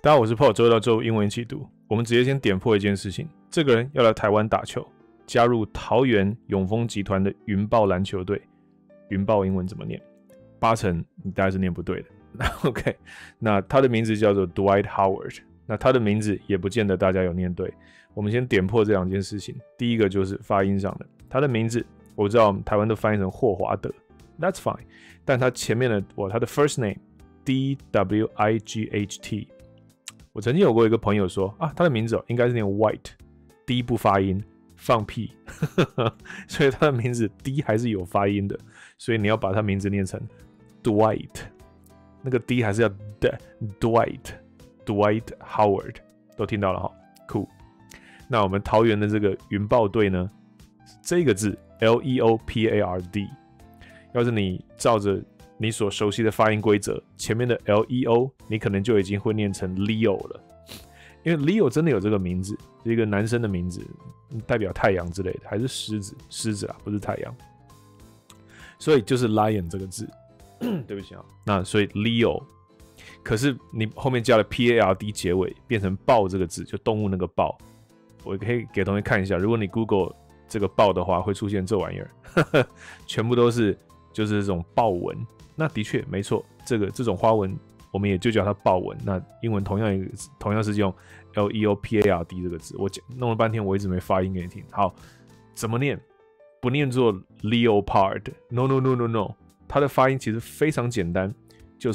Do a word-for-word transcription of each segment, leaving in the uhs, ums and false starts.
大家好，我是 Paul， 周一到周五英文一起读。我们直接先点破一件事情：这个人要来台湾打球，加入桃园永丰集团的云豹篮球队。云豹英文怎么念？八成你大概是念不对的。OK， 那他的名字叫做 Dwight Howard。那他的名字也不见得大家有念对。我们先点破这两件事情。第一个就是发音上的，他的名字我知道台湾都翻译成霍华德 ，That's fine。但他前面的我他的 first name D W I G H T。我曾经有过一个朋友说啊，他的名字、哦、应该是念 White，D 不发音，放屁，所以他的名字 D 还是有发音的，所以你要把他名字念成 Dwight， 那个 D 还是要 Dwight，Dwight Howard， 都听到了哈，酷。那我们桃园的这个云豹队呢，这个字 L E O P A R D， 要是你照着你所熟悉的发音规则，前面的 L E O 你可能就已经会念成 Leo 了，因为 Leo 真的有这个名字，是一个男生的名字，代表太阳之类的，还是狮子，狮子啊，不是太阳，所以就是 Lion 这个字，对不起啊，那所以 Leo， 可是你后面加了 P A R D 结尾，变成豹这个字，就动物那个豹，我可以给同学看一下，如果你 Google 这个豹的话，会出现这玩意儿，全部都是就是这种豹纹。那的确没错，这个这种花纹我们也就叫它豹纹。那英文同样同样是用 L E O P A R D 这个字，我弄了半天我一直没发音给你听。好，怎么念？不念作 leopard，no no no no no， 它的发音其实非常简单，就是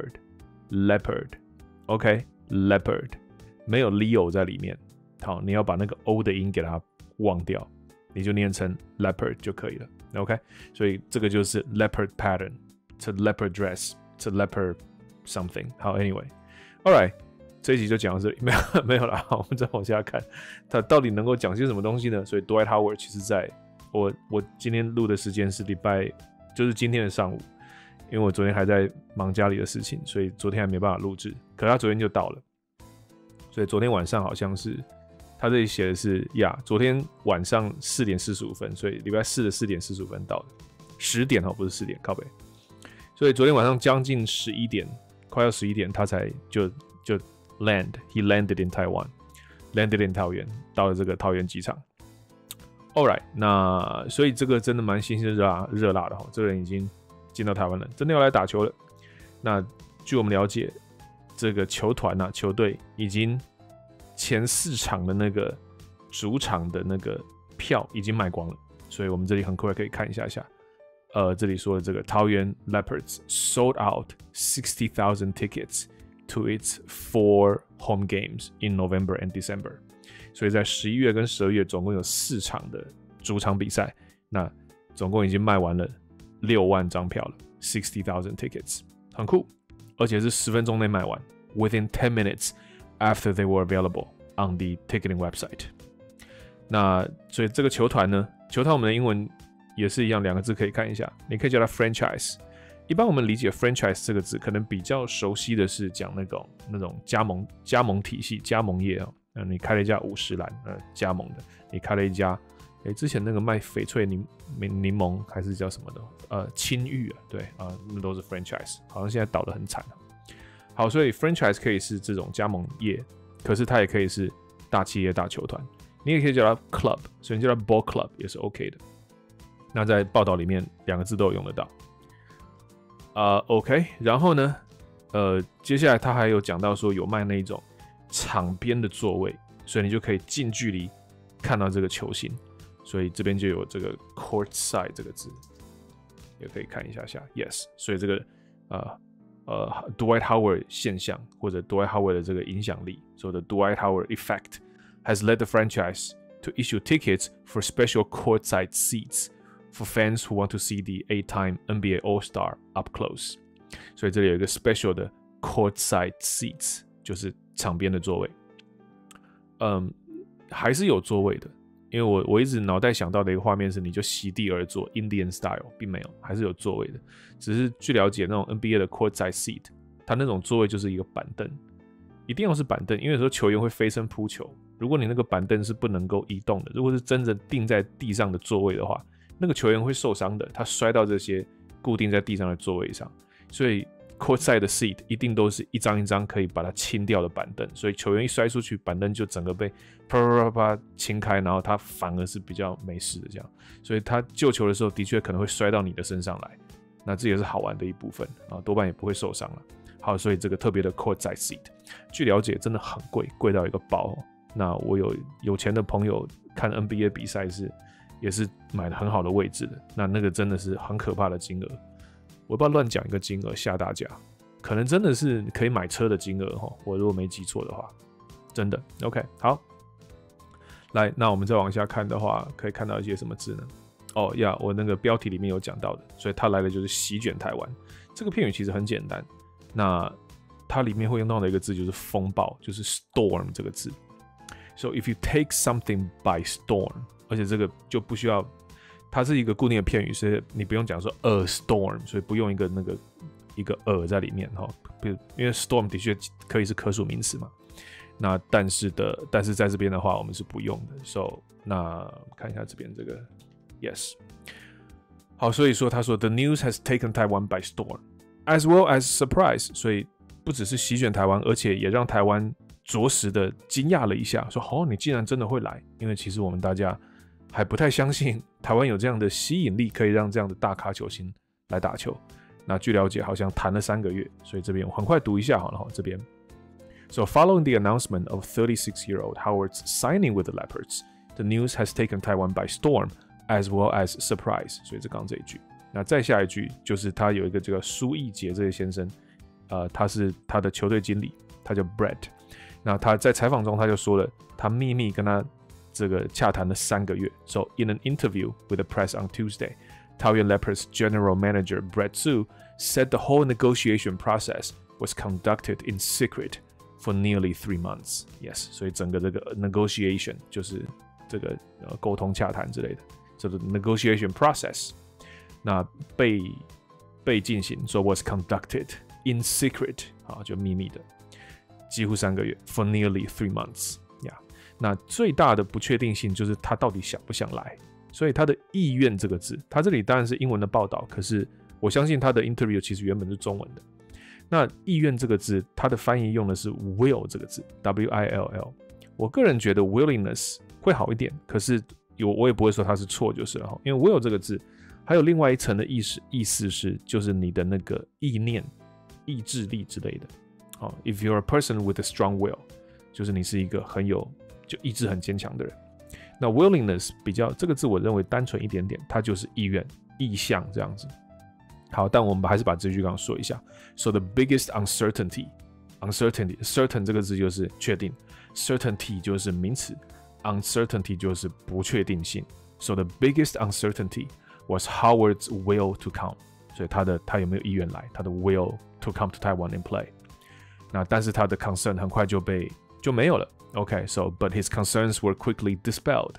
leopard，leopard，OK， leopard， 没有 leo 在里面。好，你要把那个 o 的音给它忘掉，你就念成 leopard 就可以了。OK， 所以这个就是 leopard pattern。To leopard dress, to leopard something. 好 ，anyway，all right， 这一集就讲到这里，没有没有了。好，我们再往下看，他到底能够讲些什么东西呢？所以 Dwight Howard 其实在我我今天录的时间是礼拜，就是今天的上午，因为我昨天还在忙家里的事情，所以昨天还没办法录制。可他昨天就到了，所以昨天晚上好像是他这里写的是呀，昨天晚上四点四十五分，所以礼拜四的四点四十五分到的，十点哦，不是四点，靠北。所以昨天晚上将近十一点，快要十一点，他才就就 land， he landed in Taiwan， landed in 桃园，到了这个桃园机场。All right， 那所以这个真的蛮新鲜热辣热辣的哈，这个人已经进到台湾了，真的要来打球了。那据我们了解，这个球团啊，球队已经前四场的那个主场的那个票已经卖光了，所以我们这里很快可以看一下下。呃，这里说的这个桃园 Leopards sold out sixty thousand tickets to its four home games in November and December， 所以在十一月跟十二月总共有四场的主场比赛，那总共已经卖完了六万张票了 ，sixty thousand tickets， 很酷，而且是十分钟内卖完 ，within ten minutes after they were available on the ticketing website。那所以这个球团呢，球团我们的英文也是一样，两个字可以看一下，你可以叫它 franchise。一般我们理解 franchise 这个字，可能比较熟悉的是讲那种那种加盟加盟体系、加盟业啊。呃，你开了一家五十岚，呃，加盟的；你开了一家，诶，之前那个卖翡翠柠柠檬还是叫什么的，呃，青玉啊，对啊、呃，那都是 franchise。好像现在倒得很惨。好，所以 franchise 可以是这种加盟业，可是它也可以是大企业、大球团。你也可以叫它 club， 所以你叫它 ball club 也是 OK 的。那在报道里面两个字都有用得到，呃 ，OK， 然后呢，呃，接下来他还有讲到说有卖那一种场边的座位，所以你就可以近距离看到这个球星，所以这边就有这个 court side 这个字，也可以看一下下 ，yes， 所以这个呃呃 Dwight Howard 现象或者 Dwight Howard 的这个影响力，所以的 Dwight Howard effect has led the franchise to issue tickets for special courtside seats。For fans who want to see the eight-time N B A All-Star up close， 所以这里有一个 special 的 courtside seats， 就是场边的座位。嗯，还是有座位的，因为我我一直脑袋想到的一个画面是，你就席地而坐 Indian style， 并没有，还是有座位的。只是据了解，那种 N B A 的 courtside seat， 它那种座位就是一个板凳，一定要是板凳，因为有时候球员会飞身扑球，如果你那个板凳是不能够移动的，如果是真正定在地上的座位的话，那个球员会受伤的，他摔到这些固定在地上的座位上，所以 courtside 的 seat 一定都是一张一张可以把它清掉的板凳，所以球员一摔出去，板凳就整个被啪啪啪啪清开，然后他反而是比较没事的这样，所以他救球的时候的确可能会摔到你的身上来，那这也是好玩的一部分啊，多半也不会受伤了。好，所以这个特别的 courtside seat， 据了解真的很贵，贵到一个爆、哦。那我有有钱的朋友看 N B A 比赛是也是买了很好的位置的，那那个真的是很可怕的金额。我不知道乱讲一个金额吓大家，可能真的是可以买车的金额哈，我如果没记错的话，真的 OK 好。来，那我们再往下看的话，可以看到一些什么字呢？哦呀， yeah, 我那个标题里面有讲到的，所以它来的就是席卷台湾。这个片语其实很简单，那它里面会用到的一个字就是风暴，就是 storm 这个字。So if you take something by storm， 而且这个就不需要。它是一个固定的片语，所以你不用讲说 a storm， 所以不用一个那个一个 a 在里面哈。因为 storm 的确可以是可数名词嘛。那但是的，但是在这边的话，我们是不用的。So 那看一下这边这个 yes。好，所以说他说 the news has taken Taiwan by storm as well as surprise， 所以不只是席卷台湾，而且也让台湾着实的惊讶了一下，说哦，你竟然真的会来，因为其实我们大家还不太相信台湾有这样的吸引力，可以让这样的大咖球星来打球。那据了解，好像谈了三个月，所以这边我很快读一下好了。这边 ，So following the announcement of thirty-six-year-old Howard's signing with the Leopards, the news has taken Taiwan by storm, as well as surprise. 所以这刚这一句，那再下一句就是他有一个这个苏奕杰这位先生，呃，他是他的球队经理，他叫 Brett。那他在采访中他就说了，他秘密跟他这个洽谈了三个月。So in an interview with the press on Tuesday, Taoyuan Leopards general manager Brett Su said the whole negotiation process was conducted in secret for nearly three months. Yes, 所以整个这个 negotiation 就是这个呃沟通洽谈之类的，这个 negotiation process 那被被进行 ，so was conducted in secret 啊，就秘密的，几乎三个月 for nearly three months. Yeah. 那最大的不确定性就是他到底想不想来，所以他的意愿这个字，他这里当然是英文的报道，可是我相信他的 interview 其实原本是中文的。那意愿这个字，它的翻译用的是 will 这个字 ，W I L L。我个人觉得 willingness 会好一点，可是有我也不会说它是错就是了，因为 will 这个字还有另外一层的意思，意思是就是你的那个意念、意志力之类的。哦 ，if you're a person with a strong will， 就是你是一个很有就意志很坚强的人。那 willingness 比较这个字，我认为单纯一点点，它就是意愿、意向这样子。好，但我们还是把这句刚刚说一下。So the biggest uncertainty, uncertainty, certain 这个字就是确定 ，certainty 就是名词 ，uncertainty 就是不确定性。So the biggest uncertainty was Howard's will to come， 所以他的他有没有意愿来，他的 will to come to Taiwan and play。那但是他的 concern 很快就被就没有了。Okay, so but his concerns were quickly dispelled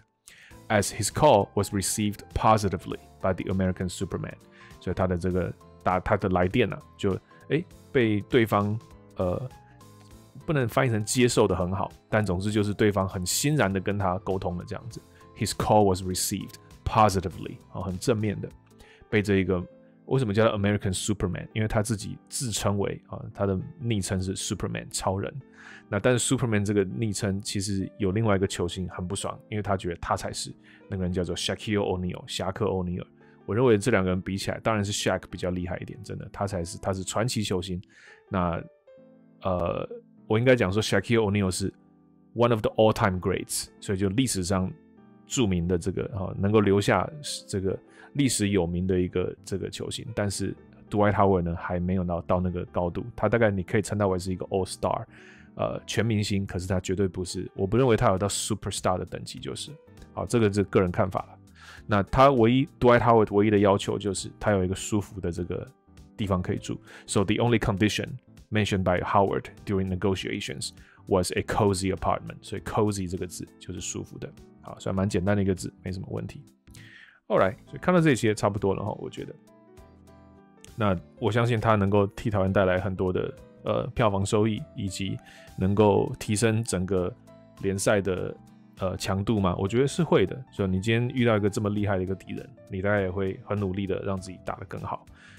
as his call was received positively by the American Superman。所以他的这个打他的来电啊，就诶被对方呃不能翻译成接受的很好，但总之就是对方很欣然的跟他沟通了这样子。His call was received positively， 啊，很正面的，被这一个为什么叫他 American Superman？ 因为他自己自称为啊，他的昵称是 Superman 超人。那但是 Superman 这个昵称其实有另外一个球星很不爽，因为他觉得他才是那个人叫做 Shaquille O'Neal 侠客欧尼尔。我认为这两个人比起来，当然是 Shaq 比较厉害一点，真的，他才是他是传奇球星。那呃，我应该讲说 Shaquille O'Neal 是 one of the all-time greats， 所以就历史上著名的这个啊，能够留下这个历史有名的一个这个球星。但是 Dwight Howard 呢，还没有到到那个高度，他大概你可以称他为是一个 All Star， 呃，全明星，可是他绝对不是，我不认为他有到 Superstar 的等级，就是，好，这个是个人看法了。那他唯一 Dwight Howard 唯一的要求就是他有一个舒服的这个地方可以住。So the only condition mentioned by Howard during negotiations was a cozy apartment。所以 cozy 这个字就是舒服的，好，虽然蛮简单的一个字，没什么问题。Alright， 所以看到这些差不多了哈，我觉得。那我相信他能够替台湾带来很多的呃票房收益，以及能够提升整个联赛的。呃，强度嘛，我觉得是会的。所以你今天遇到一个这么厉害的一个敌人，你大概也会很努力的让自己打得更好。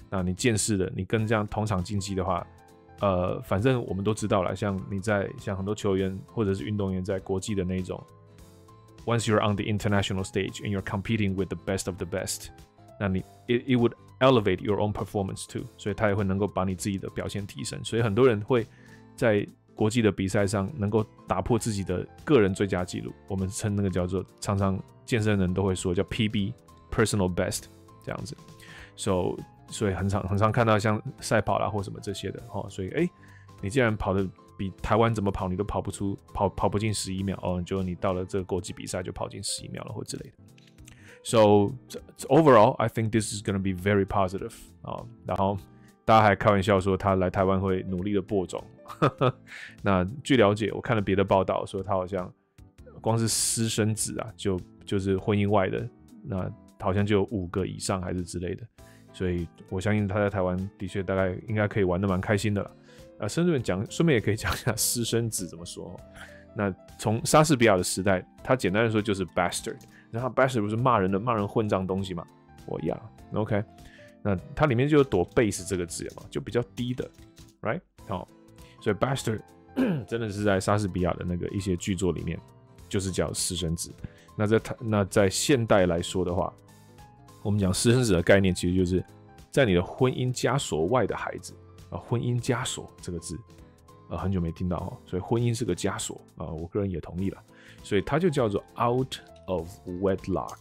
那你见识了，你跟这样同场竞技的话，呃，反正我们都知道了，像你在像很多球员或者是运动员在国际的那种 ，once you're on the international stage and you're competing with the best of the best， 那你 it it would elevate your own performance too， 所以他也会能够把你自己的表现提升，所以很多人会在国际的比赛上能够打破自己的个人最佳纪录，我们称那个叫做常常健身人都会说叫 P B personal best 这样子 ，so 所以很常很常看到像赛跑啦或什么这些的哦，所以哎、欸，你既然跑的比台湾怎么跑你都跑不出跑跑不进十一秒哦，就你到了这个国际比赛就跑进十一秒了或之类的。So overall, I think this is going to be very positive 啊、哦。然后大家还开玩笑说他来台湾会努力的播种。那据了解，我看了别的报道说他好像光是私生子啊，就就是婚姻外的，那好像就有五个以上还是之类的。所以我相信他在台湾的确大概应该可以玩得蛮开心的啦。啊，顺便讲，顺便也可以讲一下私生子怎么说。那从莎士比亚的时代，他简单的说就是 bastard。然后 bastard 不是骂人的，骂人混账东西嘛？我呀 ，OK。那它里面就有躲 base 这个字嘛，就比较低的 ，right？ 好、哦，所以 bastard 真的是在莎士比亚的那个一些剧作里面，就是叫私生子。那在那在现代来说的话，我们讲私生子的概念，其实就是在你的婚姻枷锁外的孩子啊。婚姻枷锁这个字，呃，很久没听到哦，所以婚姻是个枷锁啊，我个人也同意了，所以它就叫做 out of wedlock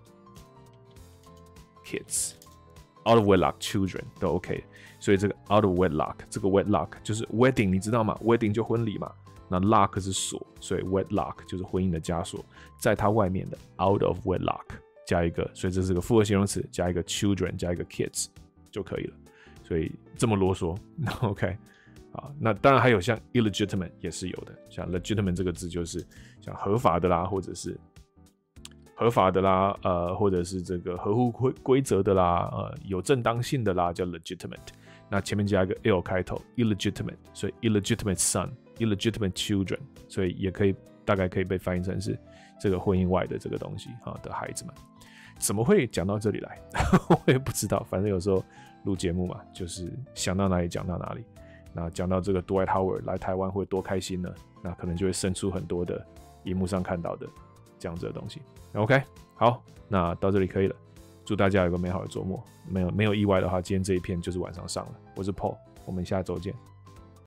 kids。out of wedlock children 都 OK， 所以这个 out of wedlock 这个 wedlock 就是 wedding， 你知道吗 ？wedding 就婚礼嘛，那 lock 是锁，所以 wedlock 就是婚姻的枷锁，在它外面的 out of wedlock 加一个，所以这是个复合形容词，加一个 children 加一个 kids 就可以了。所以这么啰嗦 ，OK， 好，那当然还有像 illegitimate 也是有的，像 legitimate 这个字就是像合法的啦，或者是合法的啦，呃，或者是这个合乎规则的啦，呃，有正当性的啦，叫 legitimate。那前面加一个 L 开头 ，illegitimate， 所以 illegitimate son，illegitimate children， 所以也可以大概可以被翻译成是这个婚姻外的这个东西啊的孩子们。怎么会讲到这里来？我也不知道，反正有时候录节目嘛，就是想到哪里讲到哪里。那讲到这个 Dwight Howard 来台湾会多开心呢？那可能就会生出很多的荧幕上看到的这样子的东西。OK， 好，那到这里可以了。祝大家有个美好的周末。没有没有意外的话，今天这一篇就是晚上上了。我是 Paul， 我们下周见。